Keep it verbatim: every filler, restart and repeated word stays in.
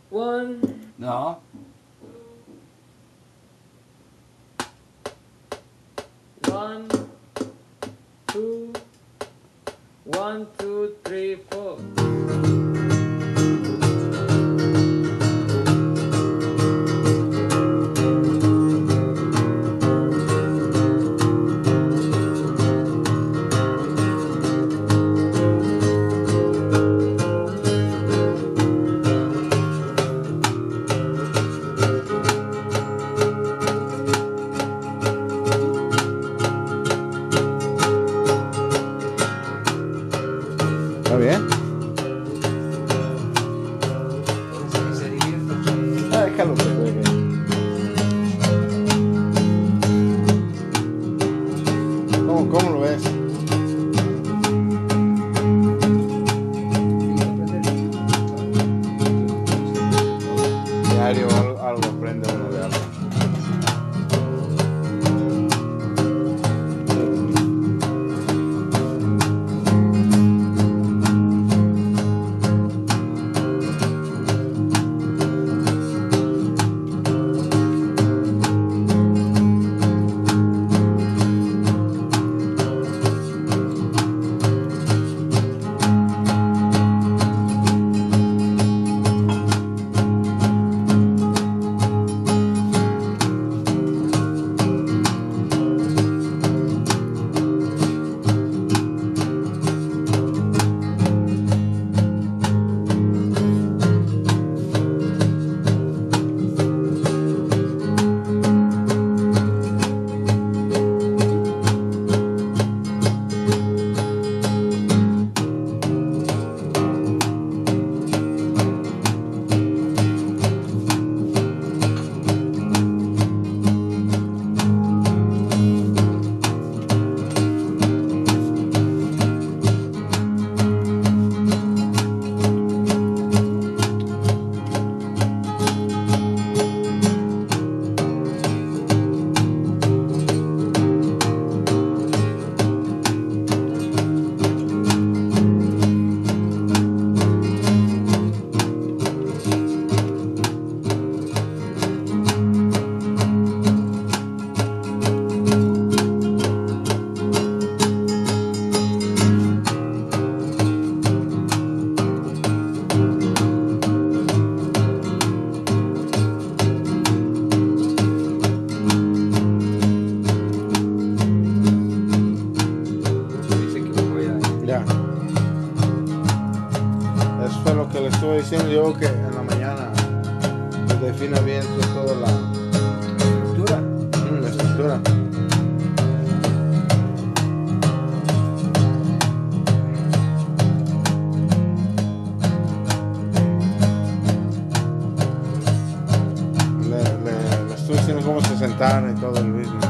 One. No. One, two, one, two, three, four. ¿Está bien? Ah, déjalo que juegue. ¿Cómo, cómo lo ves? Diario algo, algo aprende uno de algo. Ya. Eso fue lo que le estuve diciendo yo, que en la mañana se defina bien toda la Estructura. mm, la estructura. Le, le, le estuve diciendo cómo se sentaron y todo el mismo.